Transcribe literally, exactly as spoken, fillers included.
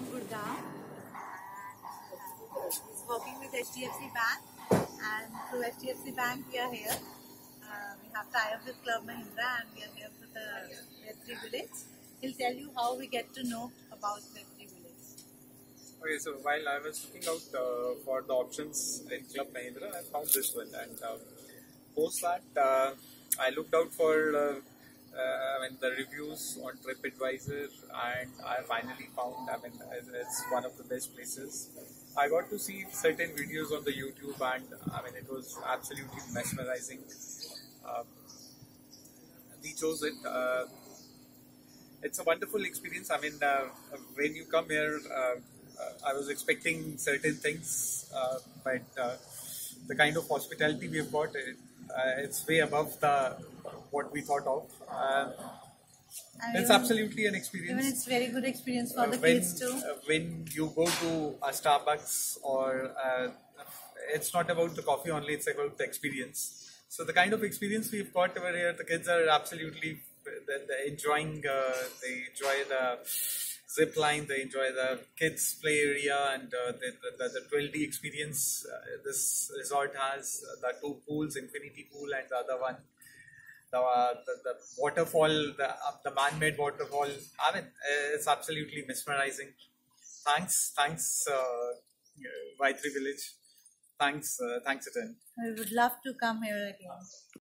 Gurgaon. He's working with H D F C Bank, and through H D F C Bank we are here. Uh, we have tie-up with Club Mahindra, and we are here for the Vythiri village. He'll tell you how we get to know about Vythiri village. Okay, so while I was looking out uh, for the options in Club Mahindra, I found this one, and uh, post that uh, I looked out for uh, uh, I mean the reviews on TripAdvisor, and I finally found I mean it's one of the best places. I got to see certain videos on the YouTube, and I mean it was absolutely mesmerizing. Uh, we chose it. Uh, it's a wonderful experience. I mean, uh, when you come here, uh, uh, I was expecting certain things, uh, but uh, the kind of hospitality we've got, it, uh, it's way above the what we thought of. Uh, it's absolutely an experience. Even it's very good experience for uh, the when, kids too. Uh, when you go to a Starbucks, or uh, it's not about the coffee only; it's about the experience. So the kind of experience we've got over here, the kids are absolutely they're, they're enjoying. Uh, they enjoy the zip line, they enjoy the kids play area, and uh, the, the, the twelve D experience uh, this resort has. Uh, the two pools, infinity pool and the other one, the uh, the, the waterfall, the uh, the man-made waterfall. I mean, it's absolutely mesmerizing. Thanks, thanks, uh, Vythiri village. Thanks, uh, thanks again. We would love to come here again.